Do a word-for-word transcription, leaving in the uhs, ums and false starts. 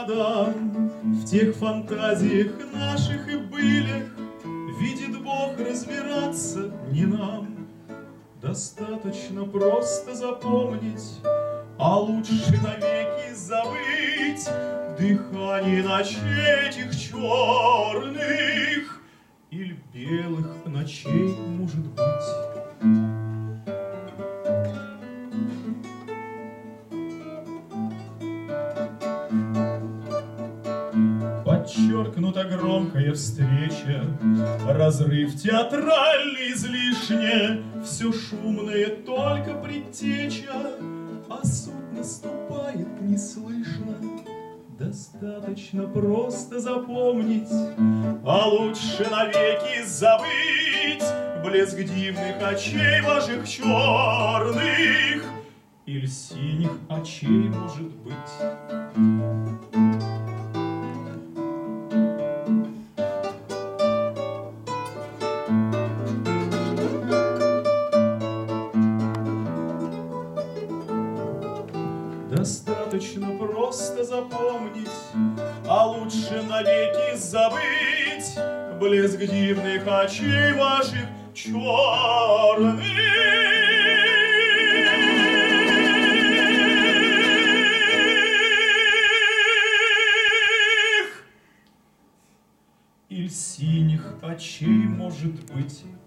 мадам, в тех фантазиях наших и былях видит Бог, разбираться не нам. Достаточно просто запомнить, а лучше навеки забыть дыхание ночей этих черных или белых ночей, может быть. Подчеркнута громкая встреча, разрыв театральный излишне, все шумное только предтеча, а суть наступает неслышно. Достаточно просто запомнить, а лучше навеки забыть блеск дивных очей ваших черных или синих очей, может быть. Достаточно просто запомнить, а лучше навеки забыть блеск дивных очей ваших черных или синих очей, может быть.